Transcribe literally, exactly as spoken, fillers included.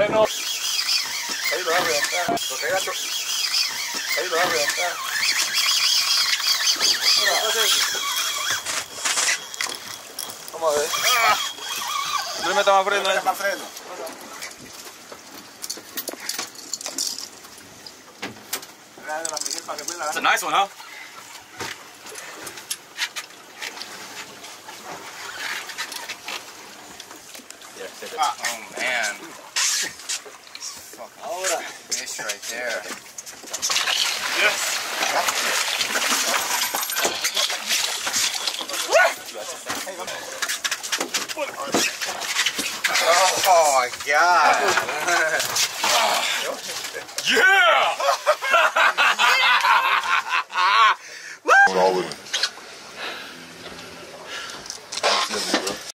freno. Ahí lo va a reventar. Lo que gato. Ahí lo va a reventar. Vamos a ver. No le metas más freno. No le metas más freno. That's a nice one, huh? Ah, oh man. Fucking fish right there. Yes. Oh my god. Yeah! Solid.